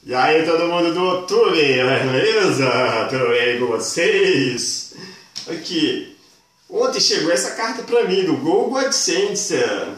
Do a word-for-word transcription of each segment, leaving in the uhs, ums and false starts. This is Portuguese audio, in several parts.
E aí, todo mundo do YouTube, beleza? Tudo bem com vocês? Aqui, ontem chegou essa carta pra mim do Google AdSense.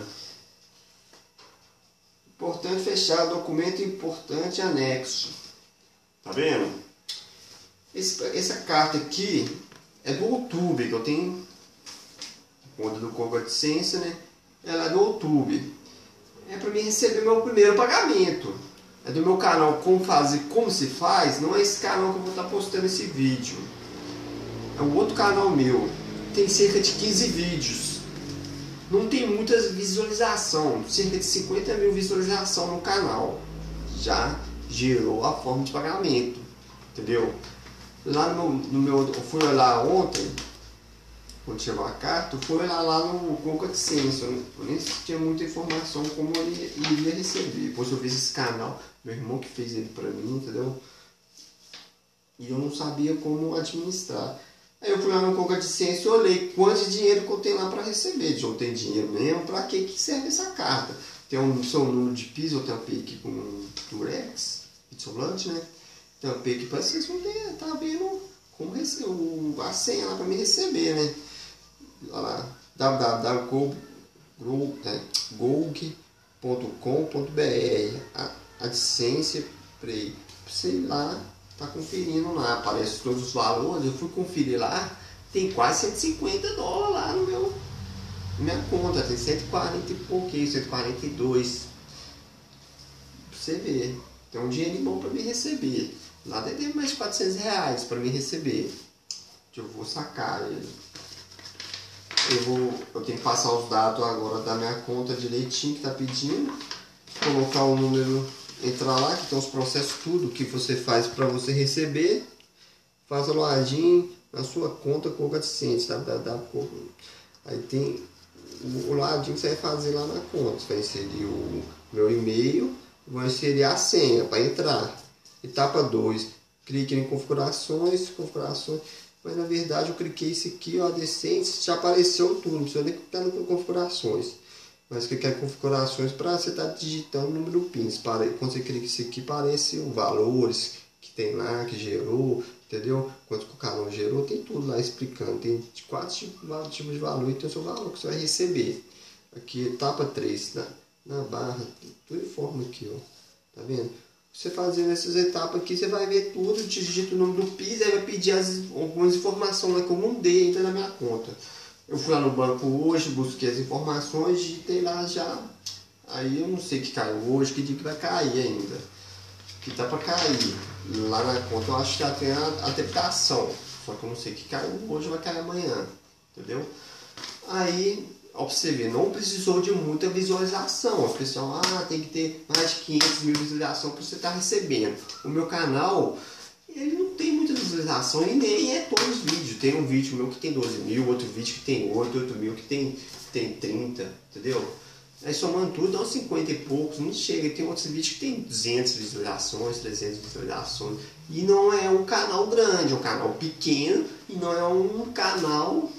Importante fechar, documento importante anexo. Tá vendo? Esse, essa carta aqui é do YouTube, que eu tenho conta do Google AdSense, né? Ela é do YouTube. É pra mim receber meu primeiro pagamento. É do meu canal Como Fazer, Como Se Faz. Não é esse canal que eu vou estar postando esse vídeo. É um outro canal meu. Tem cerca de quinze vídeos. Não tem muita visualização. Cerca de cinquenta mil visualizações no canal. Já gerou a forma de pagamento. Entendeu? Lá no, no meu... Eu fui olhar ontem. Quando chegou a carta, eu fui olhar lá no Google AdSense. Eu nem tinha muita informação como ele iria receber. Depois eu vi esse canal, meu irmão que fez ele pra mim, entendeu? E eu não sabia como administrar. Aí eu fui lá no Google AdSense e olhei quanto de dinheiro que eu tenho lá para receber. Se eu tenho dinheiro mesmo, para que, que serve essa carta? Tem um seu número de piso, eu tampei aqui com um Durex, Pixelante, né? Tampei aqui para vocês vão ver, tá vendo como receber, a senha lá para me receber, né? Olha lá, w w w ponto gog ponto com ponto b r, AdSense Play. Sei lá, tá conferindo lá, aparece todos os valores. Eu fui conferir lá, tem quase cento e cinquenta dólares lá no meu, na minha conta, tem cento e quarenta e pouquinho, cento e quarenta e dois. Pra você ver, tem um dinheiro bom para me receber. Lá deve ter mais de quatrocentos reais para me receber. Eu vou sacar ele. Eu, vou, eu tenho que passar os dados agora da minha conta direitinho que está pedindo. Colocar o número, entrar lá, que tem os processos, tudo que você faz para você receber. Faça login na sua conta com o AdSense, tá? Da, da, aí tem o, o ladinho que você vai fazer lá na conta. Você vai inserir o meu e-mail, vou inserir a senha para entrar. Etapa dois, clique em configurações, configurações. Mas na verdade eu cliquei isso aqui, ó, AdSense, já apareceu tudo, não precisa nem clicar em configurações. Mas clicar em configurações para você estar tá digitando o número pins. Quando você clica isso aqui, aparece os valores que tem lá, que gerou, entendeu? Quanto que o canal gerou, tem tudo lá explicando. Tem quatro tipos de valor e tem o seu valor que você vai receber. Aqui, etapa três, na, na barra, tudo em forma aqui, ó. Tá vendo? Você fazendo essas etapas aqui, você vai ver tudo, digita o nome do Pix, aí vai pedir as, algumas informações lá que eu mandei, entra na minha conta. Eu fui lá no banco hoje, busquei as informações, digitei lá já. Aí eu não sei que caiu hoje, que dia que vai cair ainda. Que tá para cair. Lá na conta eu acho que já tem a, a debitação. Só que eu não sei que caiu hoje, vai cair amanhã. Entendeu? Aí... Ó, pra você ver, não precisou de muita visualização. O pessoal, ah, tem que ter mais de quinhentas mil visualizações para você estar recebendo. O meu canal, ele não tem muita visualização e nem é todos os vídeos. Tem um vídeo meu que tem doze mil, outro vídeo que tem oito, outro mil que tem, tem trinta, entendeu? Aí somando tudo, dá uns cinquenta e poucos, não chega. Tem outros vídeos que tem duzentas visualizações, trezentas visualizações. E não é um canal grande, é um canal pequeno e não é um canal...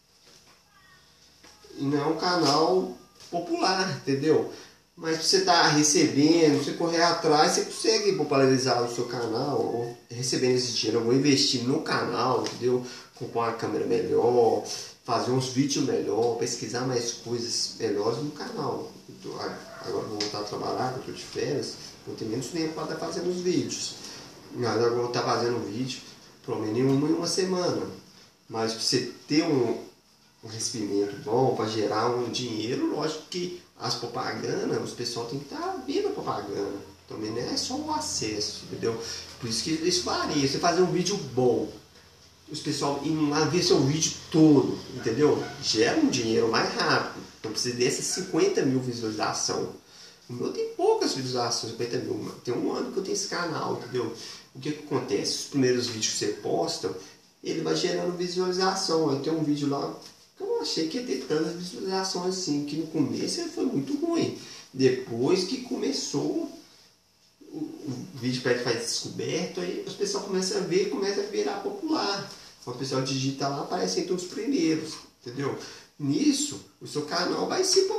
E não é um canal popular, entendeu? Mas você tá recebendo, você correr atrás, você consegue popularizar o seu canal, ou recebendo esse dinheiro. Eu vou investir no canal, entendeu? Comprar uma câmera melhor, fazer uns vídeos melhor, pesquisar mais coisas melhores no canal. Agora eu vou voltar a trabalhar, que eu tô de férias, vou ter menos tempo para estar fazendo os vídeos. Mas agora eu vou estar fazendo vídeo, pelo menos em uma, em uma semana. Mas pra você ter um... um recebimento bom para gerar um dinheiro, lógico que as propagandas, os pessoal tem que estar vendo a propaganda, também não é só o acesso, entendeu? Por isso que isso varia. Você fazer um vídeo bom, os pessoal indo lá ver seu vídeo todo, entendeu? Gera um dinheiro mais rápido, não precisa dessas cinquenta mil visualizações. O meu tem poucas visualizações, cinquenta mil, tem um ano que eu tenho esse canal, entendeu? O que que acontece? Os primeiros vídeos que você posta, ele vai gerando visualização. Eu tenho um vídeo lá, eu achei que ia ter tantas visualizações assim, que no começo ele foi muito ruim. Depois que começou o, o vídeo para faz descoberto, aí os pessoal começam a ver e começa a virar popular. O pessoal digita lá, aparece entre os primeiros, entendeu? Nisso, o seu canal vai se popularizar.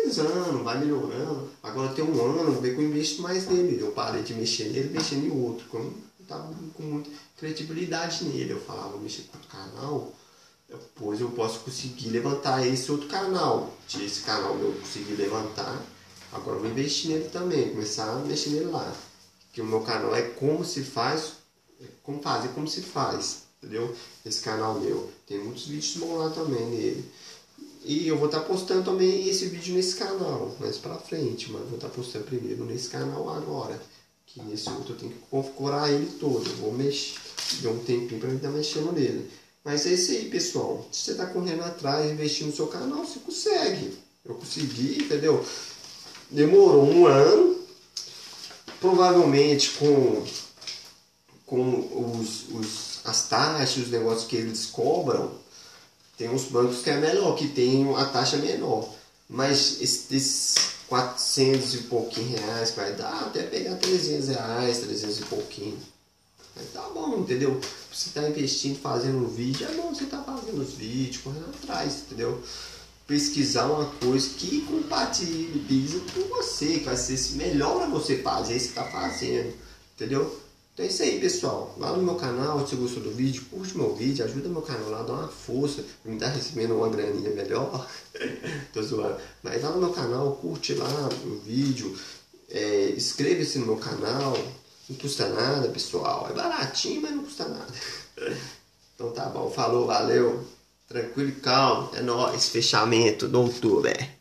atualizando, vai melhorando. Agora tem um ano, vou ver que eu investo mais nele. Eu parei de mexer nele, mexendo em outro. Eu não estava com muita credibilidade nele. Eu falava, vou mexer com outro canal, depois eu posso conseguir levantar esse outro canal. Se esse canal eu conseguir levantar, agora eu vou investir nele também, começar a mexer nele lá. Que o meu canal é como se faz, como fazer, como se faz, entendeu? Esse canal meu. Tem muitos vídeos bons lá também nele. E eu vou estar postando também esse vídeo nesse canal, mais pra frente, mas vou estar postando primeiro nesse canal agora. Que nesse outro eu tenho que configurar ele todo. Eu vou mexer, deu um tempinho pra mim estar mexendo nele. Mas é isso aí, pessoal. Se você está correndo atrás, investindo no seu canal, você consegue. Eu consegui, entendeu? Demorou um ano. Provavelmente com, com os, os, as taxas, os negócios que eles cobram, tem uns bancos que é melhor, que tem a taxa menor. Mas esses quatrocentos e pouquinho reais que vai dar, até pegar trezentos reais, trezentos e pouquinho. Mas tá bom, entendeu? Você tá investindo, fazendo um vídeo, é bom você tá fazendo os vídeos, correndo atrás, entendeu? Pesquisar uma coisa que compatibiliza com você, que vai ser melhor para você fazer isso que tá fazendo, entendeu? Então é isso aí, pessoal. Lá no meu canal, se você gostou do vídeo, curte meu vídeo, ajuda meu canal lá, dá uma força, me dá recebendo uma graninha melhor. Tô zoando. Mas lá no meu canal, curte lá o vídeo, é, inscreva-se no meu canal, não custa nada, pessoal. É baratinho, mas não custa nada. Então tá bom, falou, valeu. Tranquilo e calmo. É nóis, fechamento do outubro.